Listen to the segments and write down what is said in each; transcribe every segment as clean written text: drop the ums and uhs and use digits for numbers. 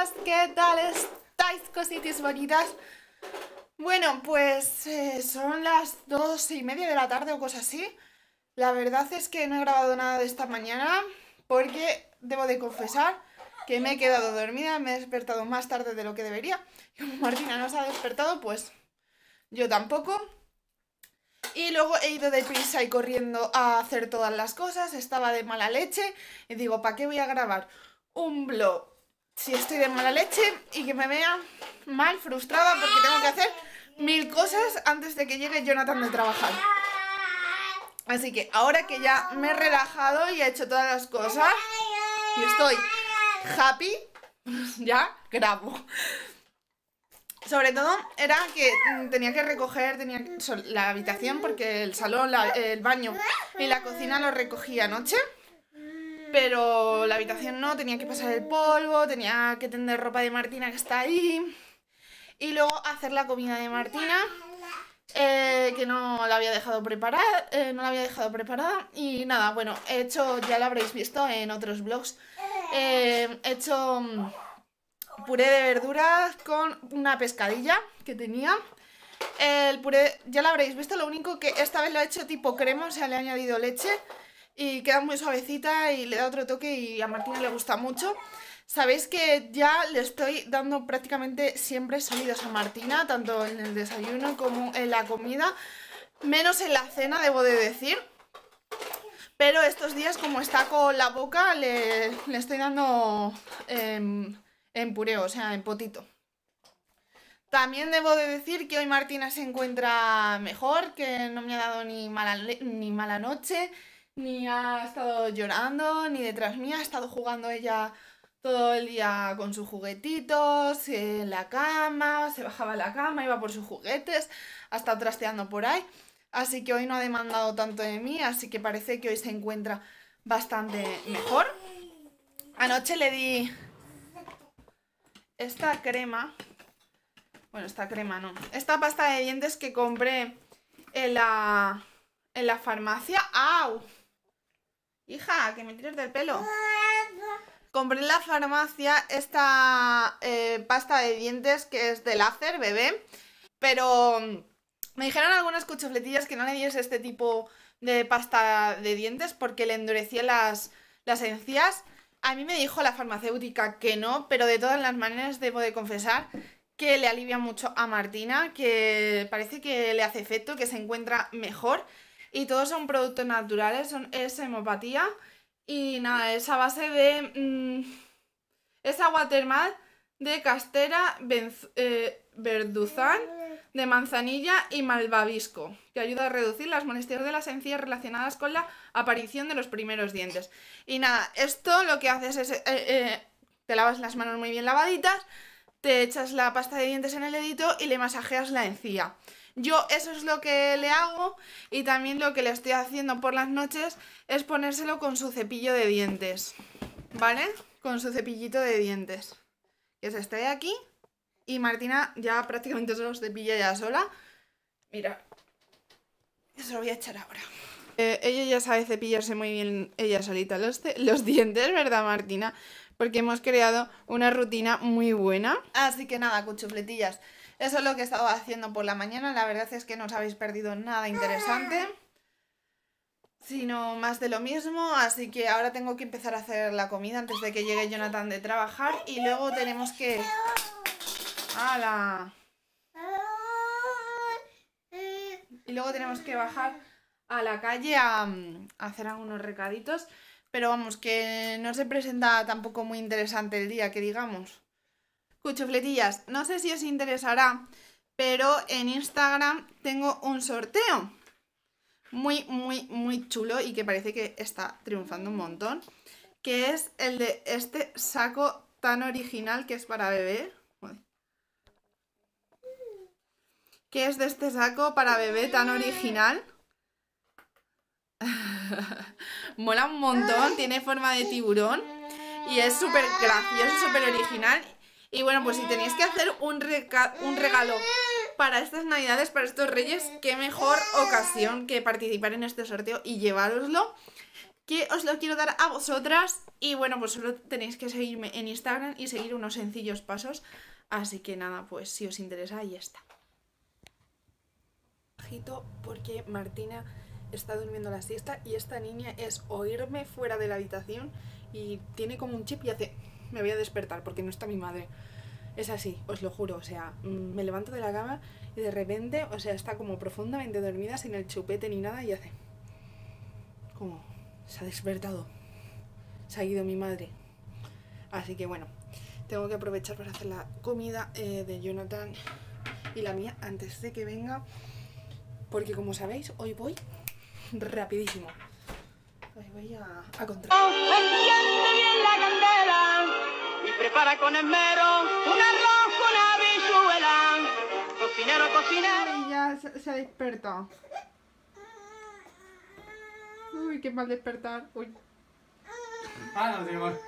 chicas, ¿qué tal estáis, cositis bonitas? Bueno, pues son las 2:30 de la tarde o cosas así. La verdad es que no he grabado nada de esta mañana porque debo de confesar que me he quedado dormida, me he despertado más tarde de lo que debería. Y como Martina no se ha despertado, pues yo tampoco. Y luego he ido deprisa y corriendo a hacer todas las cosas, estaba de mala leche y digo, ¿para qué voy a grabar un vlog si estoy de mala leche y que me vea mal, frustrada porque tengo que hacer 1000 cosas antes de que llegue Jonathan de trabajar? Así que ahora que ya me he relajado y he hecho todas las cosas y estoy happy, ya grabo. Sobre todo era que tenía que recoger la habitación porque el salón, el baño y la cocina lo recogí anoche. Pero la habitación no, tenía que pasar el polvo, tenía que tender ropa de Martina que está ahí. Y luego hacer la comida de Martina, que no la había dejado preparada, Y nada, bueno, he hecho, ya lo habréis visto en otros vlogs, he hecho puré de verduras con una pescadilla que tenía. El puré ya lo habréis visto, lo único que esta vez lo he hecho tipo crema, o sea, le he añadido leche y queda muy suavecita y le da otro toque y a Martina le gusta mucho. Sabéis que ya le estoy dando prácticamente siempre sólidos a Martina, tanto en el desayuno como en la comida, menos en la cena, debo de decir. Pero estos días, como está con la boca, le estoy dando en puré, o sea, en potito. También debo de decir que hoy Martina se encuentra mejor, que no me ha dado ni mala noche, ni ha estado llorando, ni detrás mía. Ha estado jugando ella todo el día con sus juguetitos, en la cama, se bajaba a la cama, iba por sus juguetes, ha estado trasteando por ahí. Así que hoy no ha demandado tanto de mí, así que parece que hoy se encuentra bastante mejor. Anoche le di esta crema, bueno, esta crema no, esta pasta de dientes que compré en la farmacia. ¡Au! Hija, que me tires del pelo. Compré en la farmacia esta pasta de dientes que es de láser, bebé. Pero me dijeron algunas cuchufletillas que no le diese este tipo de pasta de dientes porque le endurecía las encías. A mí me dijo la farmacéutica que no, pero de todas las maneras debo de confesar que le alivia mucho a Martina, que parece que le hace efecto, que se encuentra mejor. Y todos son productos naturales, es hemopatía. Y nada, es a base de... es agua termal de castera, verduzán, de manzanilla y malvavisco, que ayuda a reducir las molestias de las encías relacionadas con la aparición de los primeros dientes. Y nada, esto lo que haces es... te lavas las manos muy bien lavaditas, te echas la pasta de dientes en el dedito y le masajeas la encía. Yo eso es lo que le hago y también lo que le estoy haciendo por las noches es ponérselo con su cepillo de dientes, ¿vale? Con su cepillito de dientes, que es este de aquí. Y Martina ya prácticamente se los cepilla ya sola. Mira, eso lo voy a echar ahora. Ella ya sabe cepillarse muy bien ella solita los dientes, ¿verdad, Martina? Porque hemos creado una rutina muy buena. Así que nada, cuchufletillas, eso es lo que he estado haciendo por la mañana. La verdad es que no os habéis perdido nada interesante, sino más de lo mismo. Así que ahora tengo que empezar a hacer la comida antes de que llegue Jonathan de trabajar. Y luego tenemos que... ¡Hala! Y luego tenemos que bajar a la calle a hacer algunos recaditos. Pero vamos, que no se presenta tampoco muy interesante el día, que digamos. Cuchufletillas, no sé si os interesará, pero en Instagram tengo un sorteo muy, muy, muy chulo y que parece que está triunfando un montón, que es el de este saco tan original que es para bebé. Que es de este saco para bebé tan original. Mola un montón, tiene forma de tiburón y es súper gracioso, súper original. Y bueno, pues si tenéis que hacer un regalo para estas navidades, para estos reyes, qué mejor ocasión que participar en este sorteo y llevároslo. que os lo quiero dar a vosotras. Y bueno, pues solo tenéis que seguirme en Instagram y seguir unos sencillos pasos. Así que nada, pues si os interesa, ahí está. Porque Martina está durmiendo la siesta y esta niña es oírme fuera de la habitación y tiene como un chip y hace... Me voy a despertar porque no está mi madre. Es así, os lo juro, o sea, me levanto de la cama y de repente, o sea, está como profundamente dormida sin el chupete ni nada y hace... Como... Se ha despertado. Se ha ido mi madre. Así que bueno, tengo que aprovechar para hacer la comida de Jonathan y la mía antes de que venga. Porque como sabéis, hoy voy rapidísimo. Hoy voy a controlar. Enciende bien la candela y prepara con esmero un arroz con habichuela. Cocinero, cocinero. Y ya se ha despertado. Uy, qué mal despertar. Uy. Ah, no, sí, amor.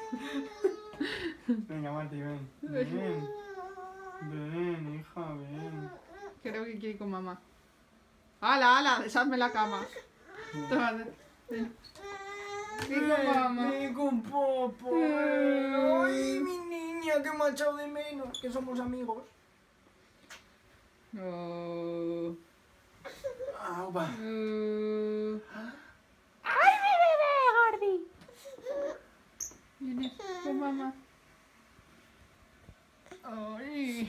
Venga, Marti, ven. Ven. Ven, hija, ven. Creo que quiere ir con mamá. ¡Hala, hala! Deshazme la cama. Tómate. Ven. Ven con mamá. Ven con Popo. Ay, mi niña, que me ha echado de menos. Que somos amigos. Oh. Ah, va. ¡Ay, mi bebé, Gordi! Viene con mamá. Ay.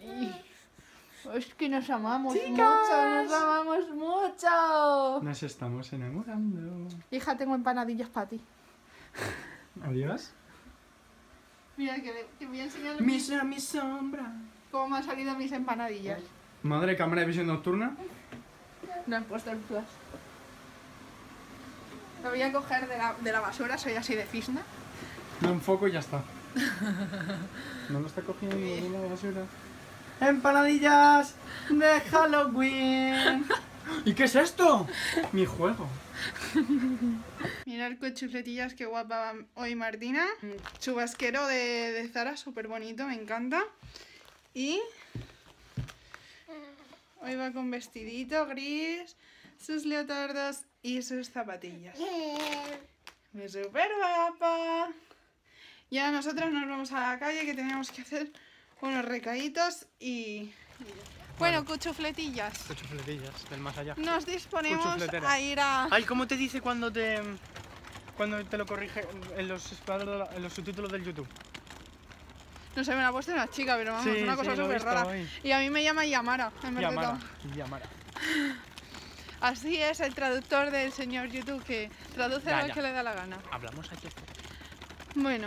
Es que nos amamos mucho, nos amamos mucho. Nos estamos enamorando. Hija, tengo empanadillas para ti. ¿Adiós? Mira, que voy a enseñar Mi sombra. cómo me han salido mis empanadillas. Madre, cámara de visión nocturna. No he puesto el flash. Lo voy a coger de la basura, soy así de fisna. No enfoco y ya está. No lo está cogiendo ni la basura. ¡Empanadillas de Halloween! ¿Y qué es esto? Mi juego. Mirad qué chufletillas, qué guapa va hoy Martina. Chubasquero de Zara, súper bonito, me encanta. Y hoy va con vestidito gris, sus leotardos y sus zapatillas. Es súper guapa. Ya nosotros nos vamos a la calle que tenemos que hacer unos recaditos y... Bueno, cuchufletillas. Cuchufletillas del más allá. Nos disponemos Cuchufletera. a ir a... Ay, ¿cómo te dice cuando te lo corrige en los subtítulos del YouTube? No sé, me la ha puesto una chica, pero vamos, Sí, una cosa sí, lo he súper visto rara. hoy. Y a mí me llama Yamara, en vez de Yamara. todo. Yamara. Así es el traductor del señor YouTube, que traduce Ya, lo ya. que le da la gana. Hablamos aquí. Bueno,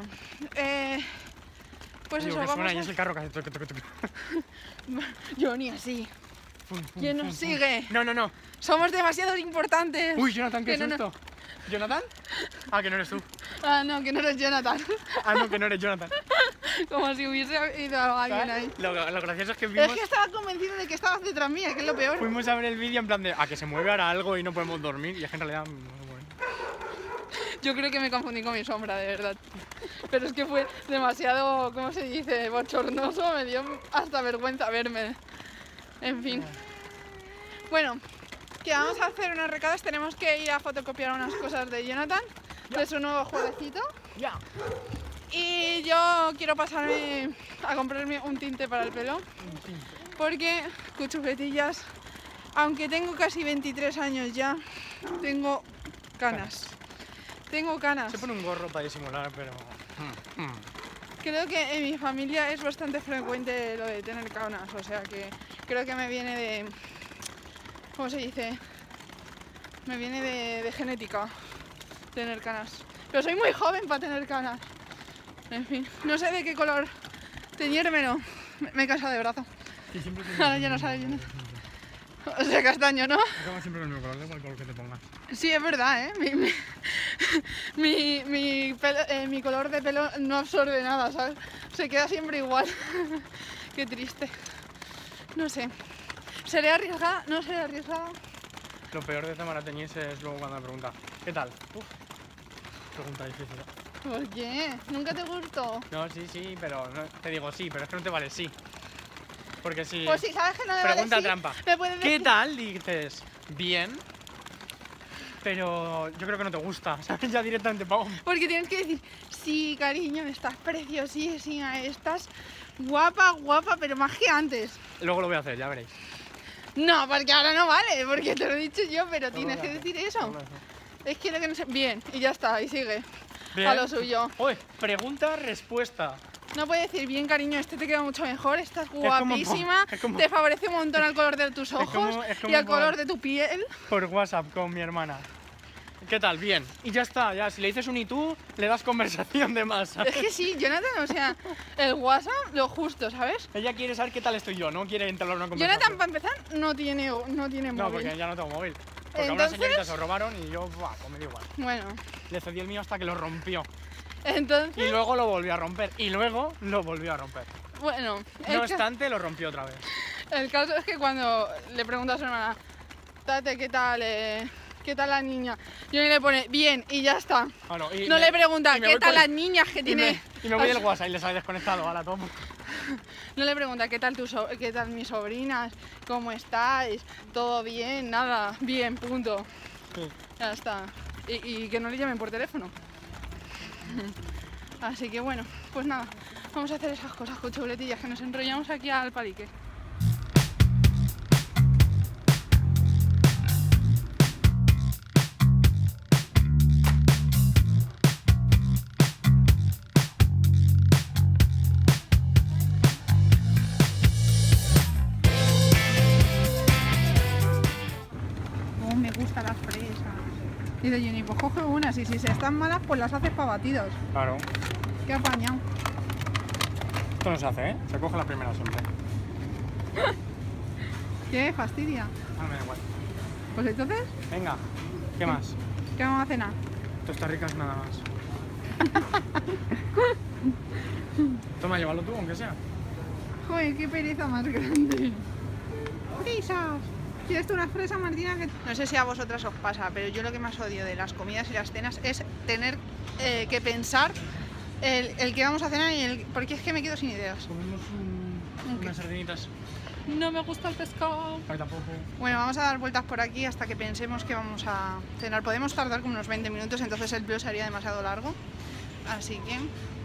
pues Digo, eso, que vamos suena y a... es el carro que hace toque, toque, toque. Yo ni así. Fum, fum, ¿Quién fum, nos fum. sigue? No, no, no. Somos demasiado importantes. Uy, Jonathan, ¿qué Que es no, esto? ¿Jonathan? Ah, que no eres tú. Ah, no, que no eres Jonathan. Ah, no, que no eres Jonathan. Como si hubiese ido alguien ahí. Lo gracioso es que Es vimos, que estaba convencido de que estabas detrás mía, que es lo peor. fuimos a ver el vídeo en plan de a que se mueve ahora algo y no podemos dormir. Y es que en realidad no se mueve. Yo creo que me confundí con mi sombra, de verdad. Pero es que fue demasiado, ¿cómo se dice? Bochornoso, me dio hasta vergüenza verme. En fin. Bueno, que vamos a hacer unos recados, tenemos que ir a fotocopiar unas cosas de Jonathan, de su nuevo jueguecito. Ya. Y yo quiero pasarme a comprarme un tinte para el pelo, porque, cuchufletillas, aunque tengo casi 23 años ya, tengo canas. Tengo canas. Se pone un gorro para disimular, pero... Creo que en mi familia es bastante frecuente lo de tener canas, o sea que creo que me viene de... ¿Cómo se dice? Me viene de genética tener canas. Pero soy muy joven para tener canas. En fin, no sé de qué color teñírmelo. Me he cansado de brazo. Y siempre Ahora ya no sale bien. O sea, castaño, ¿no? Acaba siempre con el mismo color, da igual color que te pongas. Sí, es verdad, ¿eh? Mi color de pelo no absorbe nada, ¿sabes? Se queda siempre igual. Qué triste. No sé. ¿Seré arriesgada? ¿No seré arriesgada? Lo peor de Tamara teñirse es luego cuando me pregunta ¿qué tal? Uf, pregunta difícil. ¿Por qué? ¿Nunca te gustó? No, sí, pero no, te digo sí, pero es que no te vale sí. Porque si Pues si sabes que no me pregunta vale sí, trampa. me puedes ¿Qué decir... tal? Dices, bien. pero yo creo que no te gusta, ¿sabes? Ya directamente pago. Porque tienes que decir, sí, cariño, estás preciosísima, estás guapa, guapa, pero más que antes. Luego lo voy a hacer, ya veréis. No, porque ahora no vale, porque te lo he dicho yo, pero Luego tienes lo que voy a hacer, decir eso. luego lo voy a hacer. Es que lo que no sé... Bien, y ya está, y sigue. Bien. A lo suyo. Oye, pregunta, respuesta. No puede decir, bien, cariño, este te queda mucho mejor, estás como- guapísima, es como- te favorece un montón al color de tus ojos es como y al por- color de tu piel. Por WhatsApp con mi hermana. ¿Qué tal? Bien. Y ya está, ya. Si le dices un y tú, le das conversación de más, ¿sabes? Es que sí, Jonathan, o sea, el WhatsApp lo justo, ¿sabes? Ella quiere saber qué tal estoy yo, no quiere entablar una conversación. Jonathan, para empezar, no tiene No, móvil. porque ya no tengo móvil. Porque a una Entonces- señorita se lo robaron y yo, buah, pues me da igual. Bueno, Le cedí el mío hasta que lo rompió. entonces, Y luego lo volvió a romper. Y luego lo volvió a romper. bueno, No obstante, lo rompió otra vez. el caso es que cuando le pregunta a su hermana, Tate, ¿qué tal la niña? Y le pone, bien, y ya está. Bueno, y No me- le pregunta, y me ¿qué voy tal con- las niñas que y tiene? me voy del WhatsApp y les había desconectado, ahora tomo. No le pregunta, ¿qué tal qué tal mis sobrinas? ¿Cómo estáis? ¿Todo bien? Nada, bien, punto. Sí. Ya está. Y que no le llamen por teléfono. Así que bueno, pues nada, vamos a hacer esas cosas con chuletillas que nos enrollamos aquí al palique. Oh, me gustan las fresas. Dice Jenny, pues coge unas y si se están malas, pues las haces para batidos. Claro. Qué apañado. Esto no se hace, ¿eh? Se coge la primera siempre. Qué fastidia. Ah, me da igual. Pues entonces, Venga, ¿qué más? ¿qué vamos a cenar? Tostas ricas nada más. Toma, llévalo tú, aunque sea. Joder, qué pereza más grande. ¡Fresas! ¿Quieres tú una fresa, Martina? No sé si a vosotras os pasa, pero yo lo que más odio de las comidas y las cenas es tener que pensar el que vamos a cenar porque es que me quedo sin ideas. Comemos unas sardinitas. No me gusta el pescado. A mí tampoco. Bueno, vamos a dar vueltas por aquí hasta que pensemos que vamos a cenar. Podemos tardar como unos 20 minutos, entonces el vlog sería demasiado largo. Así que,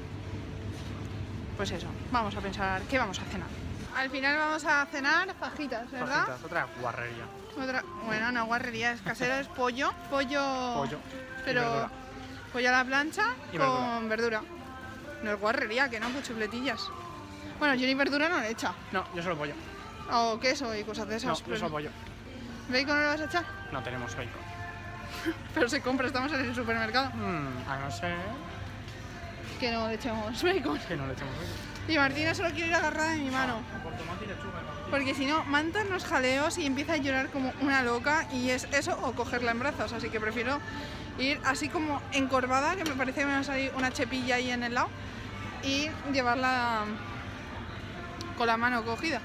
pues eso, vamos a pensar qué vamos a cenar. Al final vamos a cenar fajitas, ¿verdad? Fajitas, otra guarrería. Bueno, no guarrería, es casero, es pollo. Pollo. Pero y verdura. pollo a la plancha Y con verdura. No es guarrería, que no, pues chupletillas. Bueno, yo ni verdura no le echa. No, yo solo pollo. O queso y cosas de No, esas. yo pero- solo pollo. ¿Bacon no lo vas a echar? No tenemos bacon. Pero se compra, estamos en el supermercado. A no ser Que no le echemos bacon. que no le echemos bacon. Y Martina solo quiere ir agarrada de mi mano. Por tomate y lechuga. Porque si no, manta unos jaleos y empieza a llorar como una loca. Y es eso o cogerla en brazos. Así que prefiero ir así como encorvada, que me parece que me va a salir una chepilla ahí en el lado. Y llevarla con la mano cogida.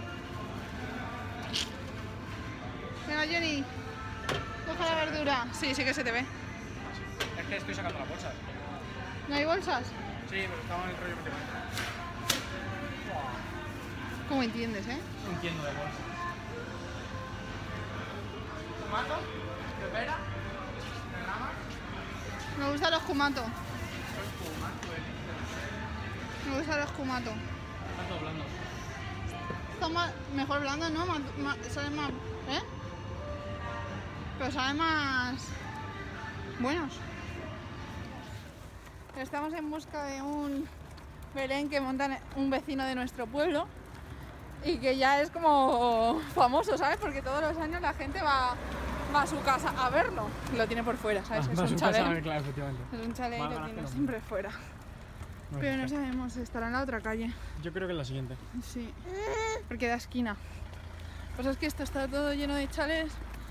Venga, Jenny. Coge la verdura. Sí, sí que se te ve. Es que estoy sacando la bolsa. ¿No hay bolsas? Sí, pero estaba en el rollo que te cuento. ¿Cómo entiendes, eh? No entiendo de bolsa. ¿Tomato? ¿Pepera? Me gustan los kumato. Me gustan los kumato. Están todos blandos. Está mejor blando, ¿no? Saben más... ¿Eh? Pero saben más... buenos. Estamos en busca de un Belén que monta un vecino de nuestro pueblo y que ya es como famoso, ¿sabes? Porque todos los años la gente va a su casa a verlo. Lo tiene por fuera, ¿sabes? Es un chalet. Claro, efectivamente. Es un chalet y Más lo ganas tiene que lo siempre fuera. No Pero sé. no sabemos, estará en la otra calle. Yo creo que es la siguiente. Sí, porque da esquina. Pues es que esto está todo lleno de chalets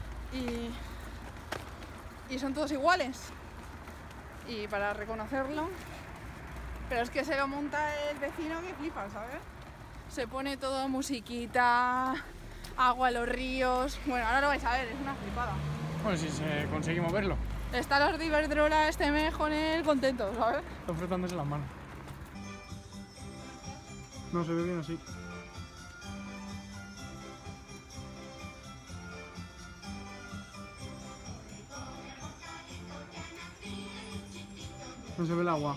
y son todos iguales. Y para reconocerlo, pero es que se lo monta el vecino que flipa, ¿sabes? Se pone todo musiquita, agua en los ríos. Bueno, ahora lo vais a ver, es una flipada. Bueno, si conseguimos verlo. Está los de Iberdrola, este mes con él contento, ¿sabes? Está frotándose las manos. No, se ve bien así. No se ve el agua.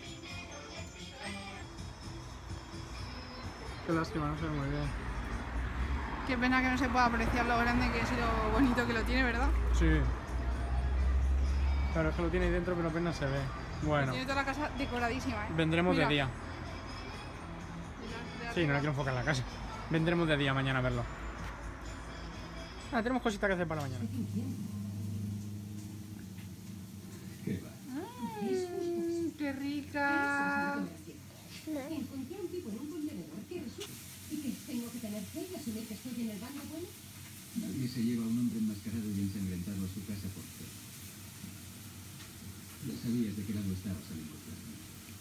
Qué lástima, no se ve muy bien. Qué pena que no se pueda apreciar lo grande que es y lo bonito que lo tiene, ¿verdad? Sí. Claro, es que lo tiene ahí dentro, pero apenas se ve. Bueno, Tiene toda la casa decoradísima, ¿eh? vendremos Mira. de día. Sí, no la quiero enfocar en la casa. Vendremos de día mañana a verlo. Ah, tenemos cositas que hacer para mañana. ¡Qué rica! Encontré a un tipo en un contenedor que resulta. ¿Y que tengo que tener fe y asumir que estoy en el bando bueno? Nadie se lleva a un hombre enmascarado y ensangrentado a su casa por fe. Ya sabías de qué lado estabas al encontrarme.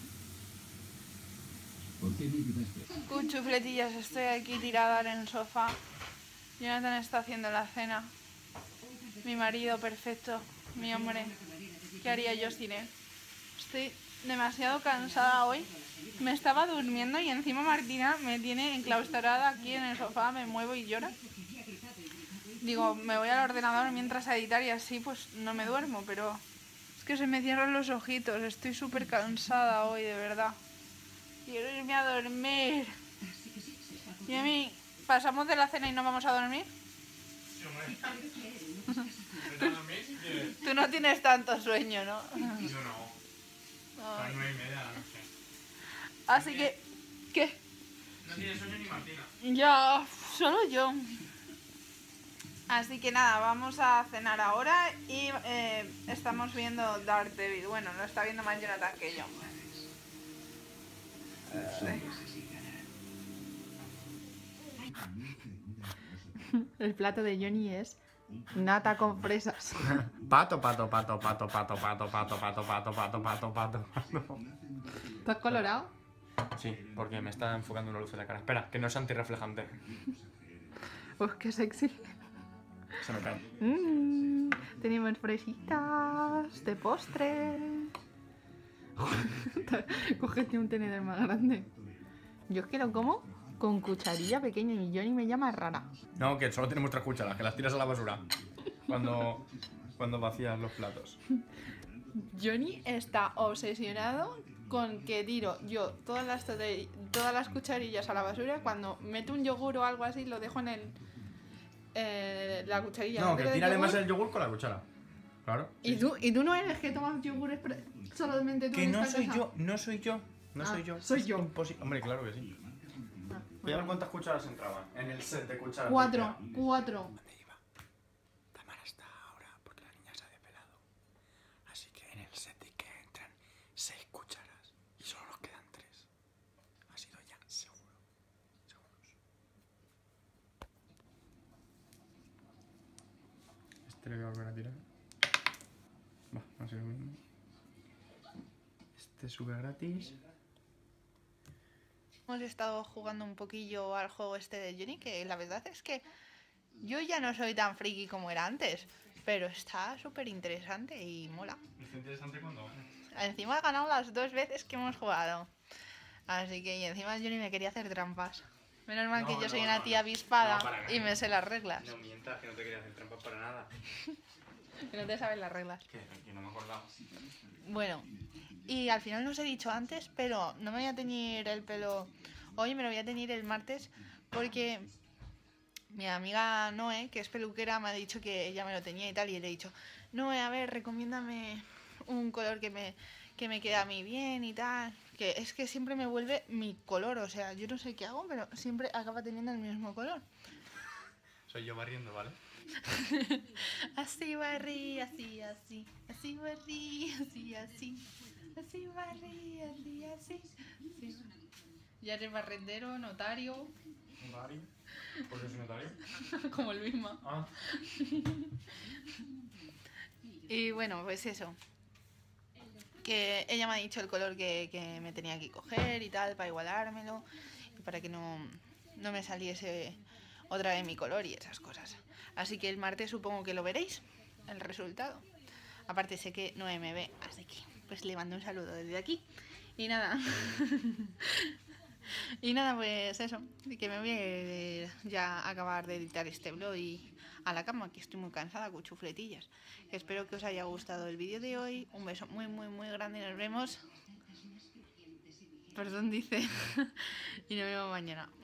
¿Por qué me ayudaste? Con chufletillas, estoy aquí tirada en el sofá. Jonathan está haciendo la cena. Mi marido perfecto, mi hombre. ¿Qué haría yo sin él? Estoy demasiado cansada hoy. Me estaba durmiendo y encima Martina me tiene enclaustrada aquí en el sofá, me muevo y llora. Digo, me voy al ordenador mientras a editar y así pues no me duermo, pero es que se me cierran los ojitos. Estoy súper cansada hoy, de verdad. Quiero irme a dormir. Y a mí, ¿pasamos de la cena y no vamos a dormir? Tú no tienes tanto sueño, ¿no? Yo no. A las 9:30 de la noche. Así que, ¿qué? No tiene sueño ni Martina. Ya, solo yo. Así que nada, vamos a cenar ahora y estamos viendo Daredevil. Bueno, lo está viendo más Jonathan que yo. El plato de Johnny es nata con fresas. Pato, pato, pato, pato, pato, pato, pato, pato, pato, pato, pato, pato, pato. ¿Estás colorado? Sí, porque me está enfocando una luz en la cara. Espera, que no es antirreflejante. Pues qué sexy. Se me cae. Tenemos fresitas de postre. Cógete un tenedor más grande. Yo es que lo como con cucharilla pequeña y Johnny me llama rara. No, que solo tenemos 3 cucharas, que las tiras a la basura. Cuando vacías los platos. Johnny está obsesionado con que tiro yo todas las cucharillas a la basura. Cuando meto un yogur o algo así, lo dejo en la cucharilla. No, que Pero de tírale yogur. más el yogur con la cuchara. Claro. ¿Y tú no eres que tomas yogures solamente tú Que en no esta soy casa? yo, no soy yo. No Ah, soy yo. soy yo. Imposible. Hombre, claro que sí. Voy a ver cuántas cucharas entraban en el set de cucharas. 4. ¿Dónde iba? Tamara está ahora porque la niña se ha depelado. Así que en el set de que entran 6 cucharas y solo nos quedan 3. Ha sido ya seguro. Seguros. Este le voy a volver a tirar. Va, no sé lo mismo. Este sube gratis. Hemos estado jugando un poquillo al juego este de Johnny, que la verdad es que yo ya no soy tan friki como era antes, pero está súper interesante y mola. Es interesante cuando gana. Encima he ganado las 2 veces que hemos jugado. Así que, y encima Johnny me quería hacer trampas. Menos mal que yo soy una tía avispada No, para nada. y me sé las reglas. No mientas, que no te quería hacer trampas para nada. Que no te sabes las reglas. Que no me acordaba. Bueno, y al final no os he dicho antes, pero no me voy a teñir el pelo hoy, me lo voy a teñir el martes porque mi amiga Noé, que es peluquera, me ha dicho que ella me lo teñía y tal, y le he dicho, Noé, a ver, recomiéndame un color que me queda a mí bien y tal, que es que siempre me vuelve mi color, o sea, yo no sé qué hago, pero siempre acaba teniendo el mismo color. Soy yo barriendo, ¿vale? Así barrí, así, así, así barrí, así, así, así barrí, así, así, así. Ya eres barrendero, notario, ¿Notario? ¿Por qué soy notario? como el mismo. Ah. Y bueno, pues eso. Que ella me ha dicho el color que me tenía que coger y tal, para igualármelo, y para que no me saliese otra vez mi color y esas cosas. Así que el martes supongo que lo veréis, el resultado. Aparte sé que no me ve, así que pues le mando un saludo desde aquí. Y nada. Y nada, pues eso. Que me voy a ya a acabar de editar este vlog y a la cama, que estoy muy cansada, cuchufletillas. Espero que os haya gustado el vídeo de hoy. Un beso muy, muy, muy grande y nos vemos. Perdón, dice. Y nos vemos mañana.